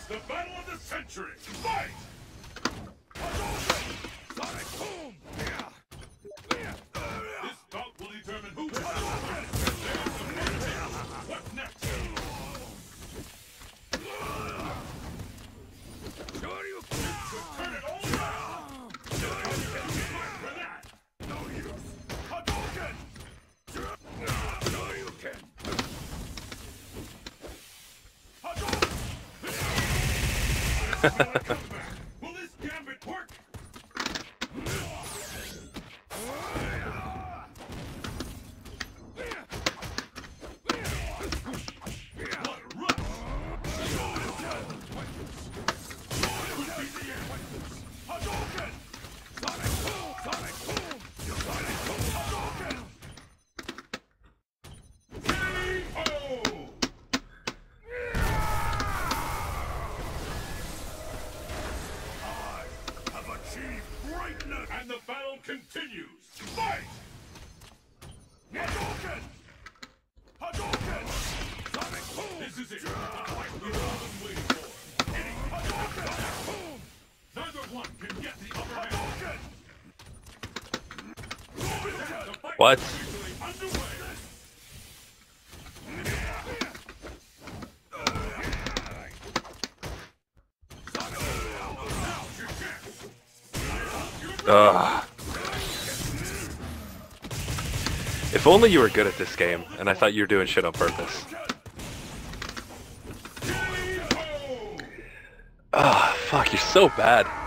The battle of the century! Fight! Sonic boom! This bout will determine who wins. What's next? Turn it all around! For that! No use! Hadouken! No, you can! Hadouken! Will this gambit work? And the battle continues. Fight! Hadouken! Hadouken! Sonic boom! This is it. The fight we've all been waiting for. Hitting Hadouken! Boom! Neither one can get the upper hand. Hadouken! What? Underway. Ugh. If only you were good at this game, and I thought you were doing shit on purpose. Ah, fuck, you're so bad.